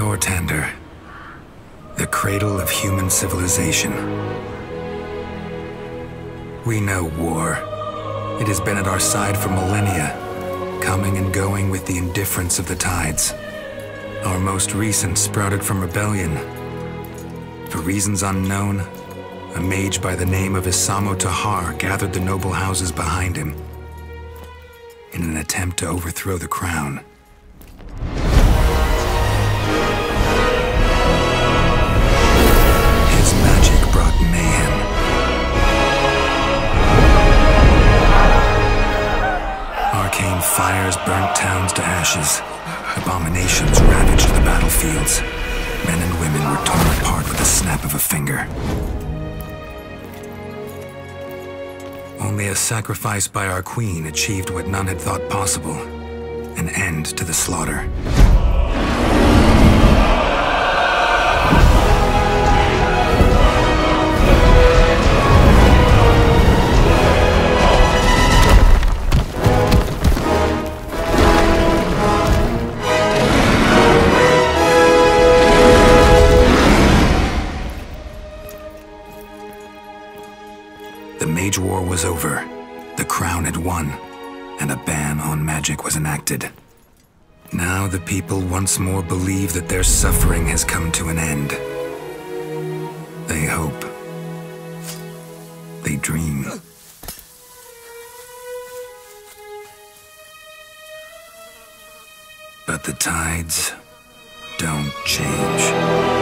Northander, the cradle of human civilization. We know war. It has been at our side for millennia, coming and going with the indifference of the tides. Our most recent sprouted from rebellion. For reasons unknown, a mage by the name of Isamo Tahar gathered the noble houses behind him in an attempt to overthrow the crown. His magic brought mayhem. Arcane fires burnt towns to ashes. Abominations ravaged the battlefields. Men and women were torn apart with the snap of a finger. Only a sacrifice by our queen achieved what none had thought possible: an end to the slaughter. The Mage War was over, the crown had won, and a ban on magic was enacted. Now the people once more believe that their suffering has come to an end. They hope. They dream. But the tides don't change.